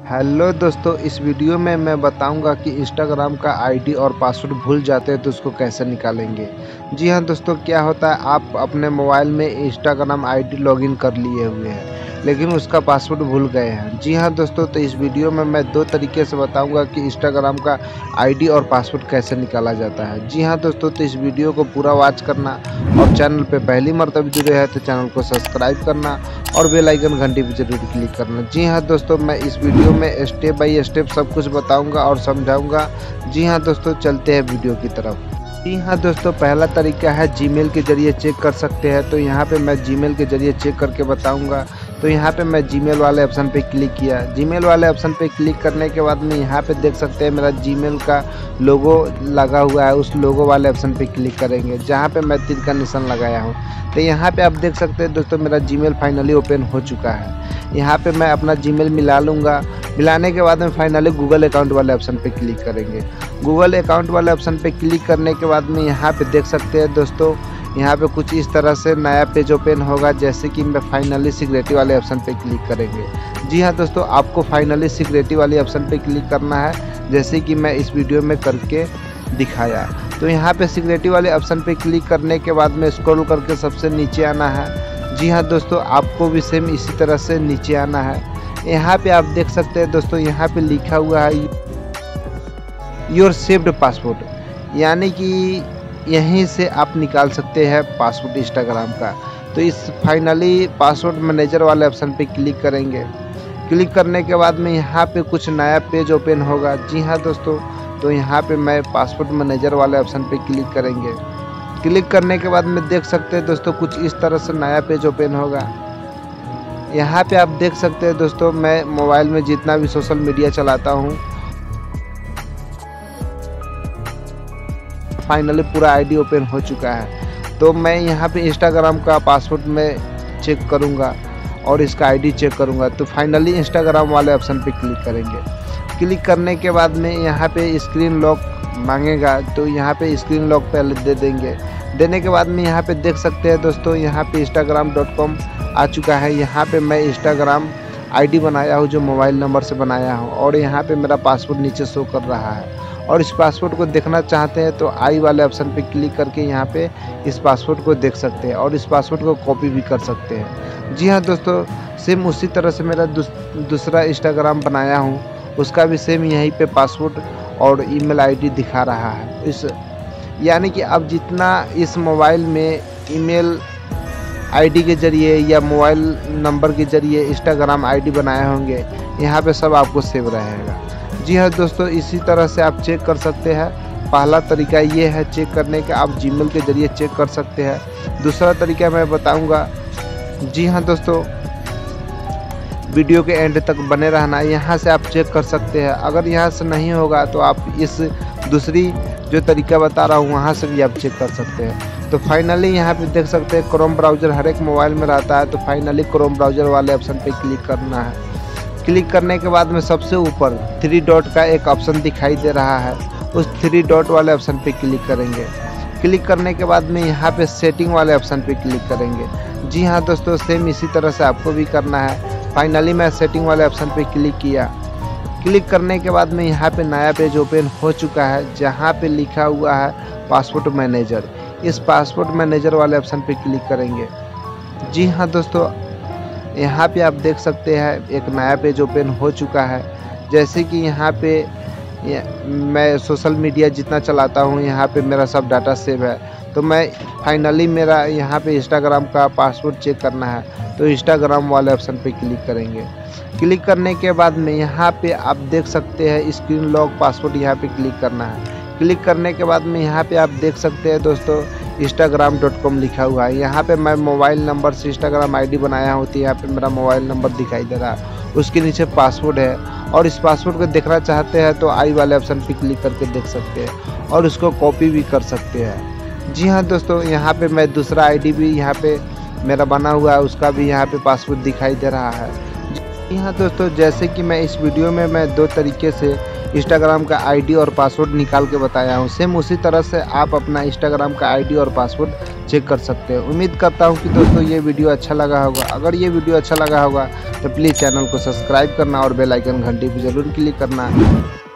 Hello दोस्तों, इस video में मैं बताऊंगा कि इंस्टाग्राम का आईडी और पासवर्ड भूल जाते हैं तो उसको कैसे निकालेंगे। जी हाँ दोस्तों, क्या होता है आप अपने मोबाइल में इंस्टाग्राम आईडी लॉगिन कर लिए हुए हैं लेकिन उसका पासवर्ड भूल गए हैं। जी हाँ दोस्तों, तो इस वीडियो में मैं दो तरीके से बताऊंगा कि इंस्टाग्राम का आईडी और पासवर्ड कैसे निकाला जाता है। जी हाँ दोस्तों, तो इस वीडियो को पूरा वॉच करना और चैनल पे पहली मर्तबा जुड़े हैं तो चैनल को सब्सक्राइब करना और बेल आइकन घंटी पर जरूर क्लिक करना। जी हाँ दोस्तों, मैं इस वीडियो में स्टेप बाय स्टेप सब कुछ बताऊंगा और समझाऊंगा। जी हाँ दोस्तों, चलते हैं वीडियो की तरफ। जी हाँ दोस्तों, पहला तरीका है जीमेल के जरिए चेक कर सकते हैं। तो यहाँ पे मैं जीमेल के जरिए चेक करके बताऊंगा। तो यहाँ पे मैं जीमेल वाले ऑप्शन पे क्लिक किया। जीमेल वाले ऑप्शन पे क्लिक करने के बाद में यहाँ पे देख सकते हैं मेरा जीमेल का लोगो लगा हुआ है। उस लोगो वाले ऑप्शन पे क्लिक करेंगे जहाँ पे मैं तीर का निशान लगाया हूँ। तो यहाँ पे आप देख सकते हैं दोस्तों, मेरा जीमेल फाइनली ओपन हो चुका है। यहाँ पे मैं अपना जीमेल मिला लूँगा। मिलाने के बाद में फाइनली गूगल अकाउंट वाले ऑप्शन पे क्लिक करेंगे। गूगल अकाउंट वाले ऑप्शन पे क्लिक करने के बाद में यहाँ पे देख सकते हैं दोस्तों, यहाँ पे कुछ इस तरह से नया पेज ओपन होगा। जैसे कि मैं फाइनली सिक्योरिटी वाले ऑप्शन पे क्लिक करेंगे। जी हाँ दोस्तों, आपको फाइनली सिक्योरिटी वाले ऑप्शन पे क्लिक करना है जैसे कि मैं इस वीडियो में करके दिखाया। तो यहाँ पे सिक्योरिटी वाले ऑप्शन पे क्लिक करने के बाद में स्क्रॉल करके सबसे नीचे आना है। जी हाँ दोस्तों, आपको भी सेम इसी तरह से नीचे आना है। यहाँ पे आप देख सकते हैं दोस्तों, यहाँ पे लिखा हुआ है योर सेव्ड पासवर्ड, यानी कि यहीं से आप निकाल सकते हैं पासवर्ड इंस्टाग्राम का। तो इस फाइनली पासवर्ड मैनेजर वाले ऑप्शन पे क्लिक करेंगे। क्लिक करने के बाद में यहाँ पे कुछ नया पेज ओपन होगा। जी हाँ दोस्तों, तो यहाँ पे मैं पासवर्ड मैनेजर वाले ऑप्शन पे क्लिक करेंगे। क्लिक करने के बाद में देख सकते हैं दोस्तों, कुछ इस तरह से नया पेज ओपन होगा। यहाँ पे आप देख सकते हैं दोस्तों, मैं मोबाइल में जितना भी सोशल मीडिया चलाता हूँ फाइनली पूरा आईडी ओपन हो चुका है। तो मैं यहाँ पे इंस्टाग्राम का पासवर्ड में चेक करूँगा और इसका आईडी चेक करूँगा। तो फाइनली इंस्टाग्राम वाले ऑप्शन पे क्लिक करेंगे। क्लिक करने के बाद में यहाँ पे स्क्रीन लॉक मांगेगा, तो यहाँ पे स्क्रीन लॉक पहले दे देंगे। देने के बाद में यहाँ पे देख सकते हैं दोस्तों, यहाँ पे instagram.com आ चुका है। यहाँ पे मैं इंस्टाग्राम आईडी बनाया हूँ जो मोबाइल नंबर से बनाया हूँ और यहाँ पे मेरा पासवर्ड नीचे शो कर रहा है। और इस पासवर्ड को देखना चाहते हैं तो आई वाले ऑप्शन पे क्लिक करके यहाँ पे इस पासवर्ड को देख सकते हैं और इस पासवर्ड को कॉपी भी कर सकते हैं। जी हाँ दोस्तों, सेम उसी तरह से मेरा दूसरा इंस्टाग्राम बनाया हूँ, उसका भी सेम यहीं पे पासवर्ड और ईमेल आईडी दिखा रहा है। इस यानी कि आप जितना इस मोबाइल में ईमेल आईडी के जरिए या मोबाइल नंबर के जरिए इंस्टाग्राम आईडी बनाए होंगे, यहाँ पे सब आपको सेव रहेगा। जी हाँ दोस्तों, इसी तरह से आप चेक कर सकते हैं। पहला तरीका ये है चेक करने का, आप जीमेल के जरिए चेक कर सकते हैं। दूसरा तरीका मैं बताऊंगा। जी हाँ दोस्तों, वीडियो के एंड तक बने रहना, यहाँ से आप चेक कर सकते हैं। अगर यहाँ से नहीं होगा तो आप इस दूसरी जो तरीका बता रहा हूँ वहाँ से भी आप चेक कर सकते हैं। तो फाइनली यहाँ पे देख सकते हैं क्रोम ब्राउज़र हर एक मोबाइल में रहता है। तो फाइनली क्रोम ब्राउज़र वाले ऑप्शन पे क्लिक करना है। क्लिक करने के बाद में सबसे ऊपर 3 डॉट का एक ऑप्शन दिखाई दे रहा है, उस 3 डॉट वाले ऑप्शन पे क्लिक करेंगे। क्लिक करने के बाद में यहाँ पे सेटिंग वाले ऑप्शन पे क्लिक करेंगे। जी हाँ दोस्तों, सेम इसी तरह से आपको भी करना है। फाइनली मैं सेटिंग वाले ऑप्शन पे क्लिक किया। क्लिक करने के बाद में यहाँ पे नया पेज ओपन हो चुका है जहाँ पे लिखा हुआ है पासवर्ड मैनेजर। इस पासवर्ड मैनेजर वाले ऑप्शन पे क्लिक करेंगे। जी हाँ दोस्तों, यहाँ पे आप देख सकते हैं एक नया पेज ओपन हो चुका है। जैसे कि यहाँ पे मैं सोशल मीडिया जितना चलाता हूँ यहाँ पे मेरा सब डाटा सेव है। तो मैं फाइनली मेरा यहाँ पे इंस्टाग्राम का पासवर्ड चेक करना है, तो इंस्टाग्राम वाले ऑप्शन पे क्लिक करेंगे। क्लिक करने के बाद में यहाँ पे आप देख सकते हैं स्क्रीन लॉक पासवर्ड, यहाँ पे क्लिक करना है। क्लिक करने के बाद में यहाँ पे आप देख सकते हैं दोस्तों instagram.com लिखा हुआ है। यहाँ पे मैं मोबाइल नंबर से इंस्टाग्राम आईडी बनाया हूँ, तो यहाँ पे मेरा मोबाइल नंबर दिखाई दे रहा है। उसके नीचे पासवर्ड है और इस पासवर्ड को देखना चाहते हैं तो आई वाले ऑप्शन पे क्लिक करके देख सकते हैं और उसको कॉपी भी कर सकते हैं। जी हाँ दोस्तों, यहाँ पे मैं दूसरा आईडी भी यहाँ पे मेरा बना हुआ है, उसका भी यहाँ पे पासवर्ड दिखाई दे रहा है। जी हाँ दोस्तों, जैसे कि मैं इस वीडियो में मैं दो तरीके से इंस्टाग्राम का आईडी और पासवर्ड निकाल के बताया हूँ, सेम उसी तरह से आप अपना इंस्टाग्राम का आईडी और पासवर्ड चेक कर सकते हैं। उम्मीद करता हूँ कि दोस्तों ये वीडियो अच्छा लगा होगा। अगर ये वीडियो अच्छा लगा होगा तो प्लीज़ चैनल को सब्सक्राइब करना और बेल आइकन घंटी पर ज़रूर क्लिक करना।